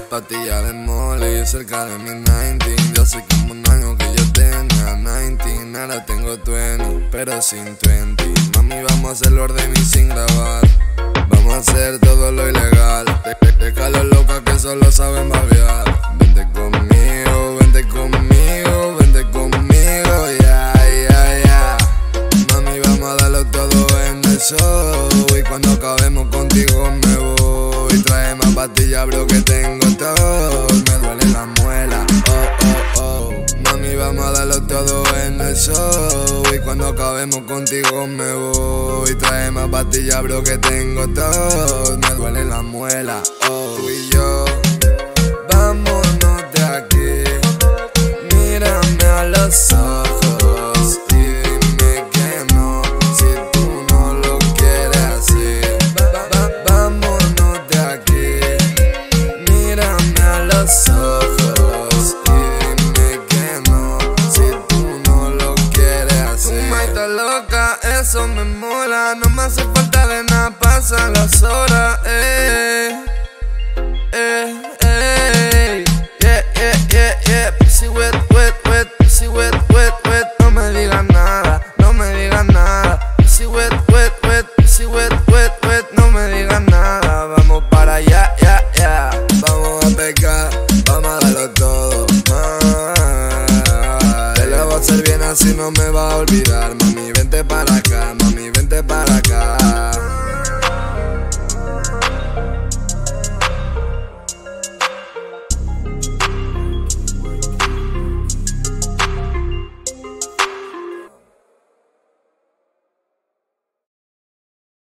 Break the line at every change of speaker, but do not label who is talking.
Pastillas de mole y cerca de mi 19. Yo sé como un año que yo tenía 19. Ahora tengo 20, pero sin 20. Mami, vamos a hacerlo orden y sin grabar. Vamos a hacer todo lo ilegal. Déjalo loca que solo saben babear. Vente conmigo, vente conmigo, vente conmigo, ya, ya, ya. Mami, vamos a darlo todo en el show. Y cuando acabemos contigo me voy. Trae más pastillas, bro, que tengo todo. Me duele la muela, oh, oh, oh. Mami, vamos a darlo todo en el show. Y cuando acabemos contigo me voy. Trae más pastillas, bro, que tengo todo. Me duele la muela, oh. Tú y yo, vámonos de aquí. Mírame a los ojos y dime que no, si tú no lo quieres así. Vámonos de aquí. Mírame a los ojos y dime que no, si tú no lo quieres así. Tu maita loca, eso me mola. No me hace falta de nada, pasan las horas, yeah, yeah, yeah, yeah. Pussy wet, wet, wet, pussy wet, wet, wet. No me digas nada, no me digas nada. Pussy wet, wet, wet, pussy wet, wet, wet. No me digas nada, vamos para allá, ya, ya. Vamos a pecar, vamos a darlo todo, te lo voy a hacer bien, así no me va a olvidar. Mami, vente para acá,